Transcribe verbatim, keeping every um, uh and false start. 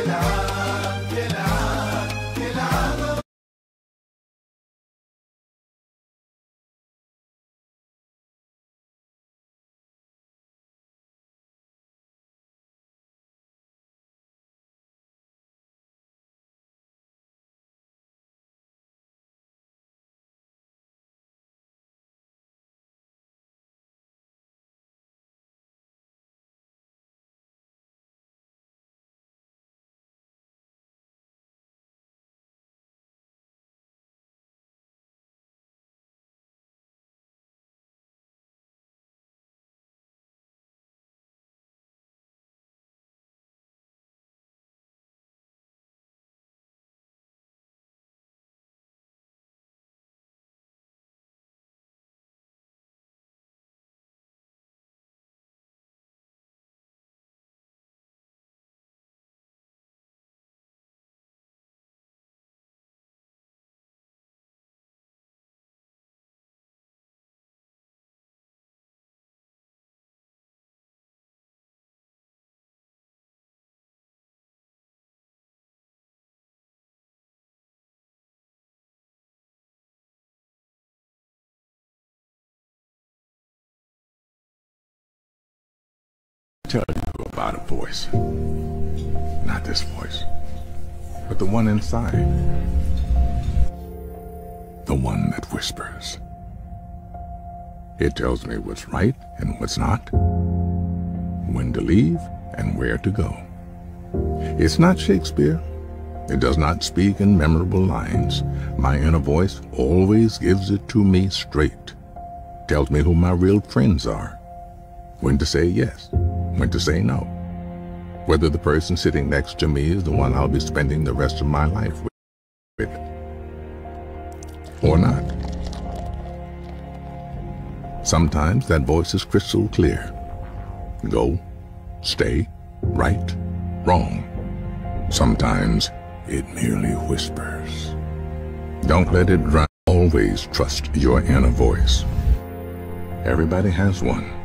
Tell you about a voice. Not this voice, but the one inside. The one that whispers. It tells me what's right and what's not, when to leave and where to go. It's not Shakespeare. It does not speak in memorable lines. My inner voice always gives it to me straight. Tells me who my real friends are, when to say yes, when to say no, whether the person sitting next to me is the one I'll be spending the rest of my life with, or not. Sometimes that voice is crystal clear. Go, stay, right, wrong. Sometimes it merely whispers. Don't let it drown. Always trust your inner voice. Everybody has one.